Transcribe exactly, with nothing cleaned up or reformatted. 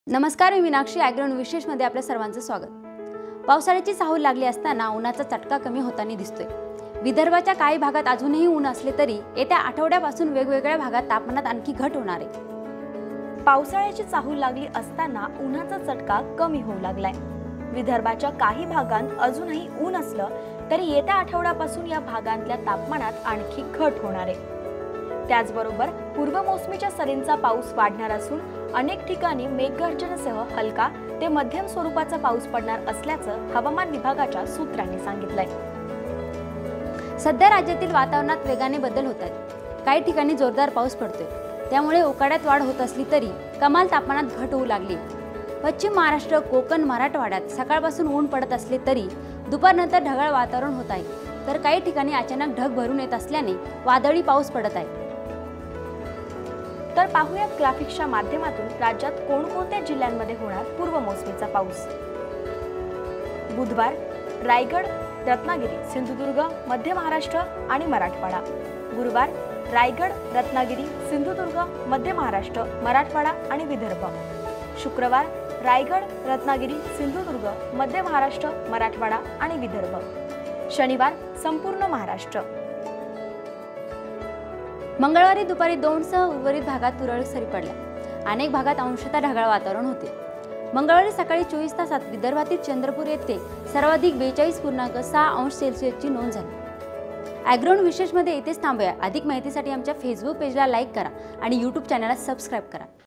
नमस्कार, मी मीनाक्षी ॲग्रोन विशेषमध्ये आपल्या सर्वांचं स्वागत। पावसाळ्याची चाहूल लागली असताना उन्हाचा चटका कमी होताना दिसतोय। विदर्भाच्या काही भागात अजूनही ऊन असले तरी येत्या आठवड्यापासून वेगवेगळ्या भागात तापमानात आणखी घट होणार आहे। पावसाळ्याची चाहूल लागली असताना उन्हाचा चटका कमी होऊ लागलाय। विदर्भाच्या काही भागांत अजूनही ऊन असलं तरी येत्या आठवड्यापासून या भागांतल्या तापमानात आणखी घट होणार आहे। त्याचबरोबर पूर्व मोसमीच्या सरींचा पाऊस वाढणार असून अनेक ठिकाणी मेघगर्जनेसह हलका ते मध्यम स्वरूपाचा पाऊस पडणार असल्याचं हवामान विभागाच्या सूत्रांनी सांगितलंय। सध्या राज्यातील वातावरणात वेगाने बदल होत आहेत। काही ठिकाणी जोरदार पाऊस पडतोय, त्यामुळे उकाड्यात वाढ होत असली तरी कमाल तापमानात घट होऊ लागली। पश्चिम महाराष्ट्र, कोकण, मराठवाड्यात सकाळपासून ऊन पडत असले तरी दुपारनंतर ढगाळ वातावरण होत आहे, तर काही ठिकाणी अचानक ढग भरून येत असल्याने वादळी पाऊस पडत आहे। तर पाहूयात ग्राफिक्सच्या माध्यमातून राज्यात कोणकोणत्या जिल्ह्यांमध्ये होणार पूर्व मोसमीचा पाऊस। बुधवार रायगड, रत्नागिरी, सिंधुदुर्ग, मध्य महाराष्ट्र आणि मराठवाडा। गुरुवार रायगड, रत्नागिरी, सिंधुदुर्ग, मध्य महाराष्ट्र, मराठवाडा आणि विदर्भ। शुक्रवार रायगड, रत्नागिरी, सिंधुदुर्ग, मध्य महाराष्ट्र, मराठवाडा आणि विदर्भ। शनिवार संपूर्ण महाराष्ट्र। मंगळवारी दुपारी दोन सह उर्वरित भागात तुरळक सरी पडल्या। अनेक भागात अंशतः ढगाळ वातावरण होते। मंगळवारी सकाळी चोवीस तासात विदर्भातील चंद्रपूर येथे सर्वाधिक बेचाळीस पूर्णांक सहा अंश सेल्सिअसची नोंद झाली। ॲग्रोन विशेषमध्ये इथेच थांबूया। अधिक माहितीसाठी आमच्या फेसबुक पेजला लाईक करा आणि यूट्यूब चॅनलला सबस्क्राईब करा।